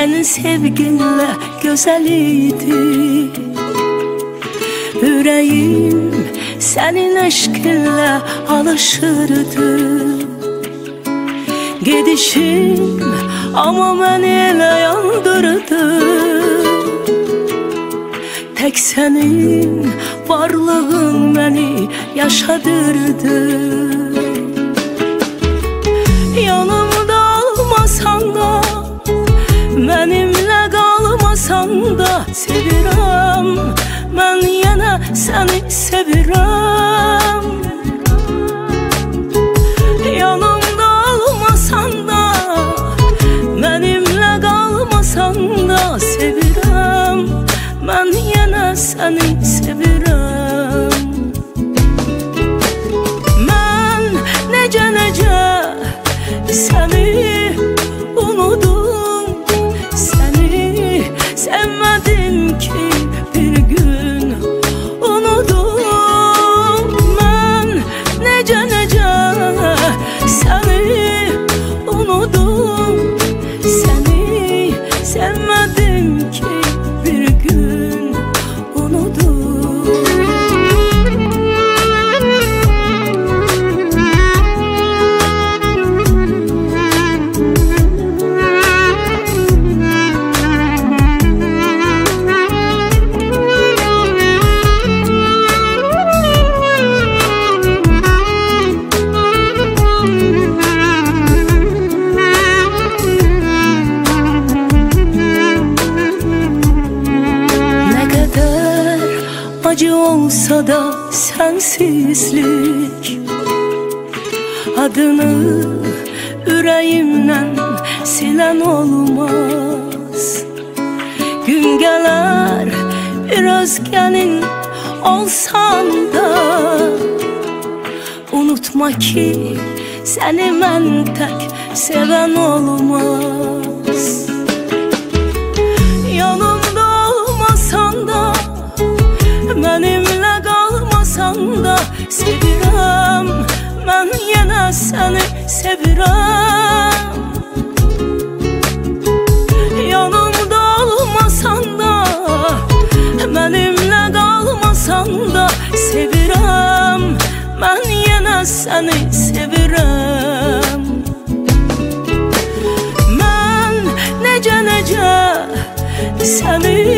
senin sevginle güzel idi. Yüreğim senin aşkınla alışırdı. Gidişim ama beni elə yandırdı. Tek senin varlığın beni yaşadırdı. Yanımda olmasan da, benimle kalmasan da sevirəm. Ben yine seni sevirəm. Yanımda olmasan da, benimle kalmasan da sevirəm. Ben yine seni sevirəm. Ben nece seni unudum. Seni sevmedim ki bir gün unudum. Ben nece seni unudum. Seni sevmedim ki bir gün unudum. Acı olsa da sensizlik, adını yüreğimden silen olmaz. Gün gelir bir özgenin olsan da, unutma ki seni ben tek seven olmaz. Yanımda olmasan da, benimle kalmasan da sevirəm. Ben yine seni sevirəm. Yanımda olmasan da, benimle kalmasan da sevirəm. Ben yine seni sevirəm. Ben nece seni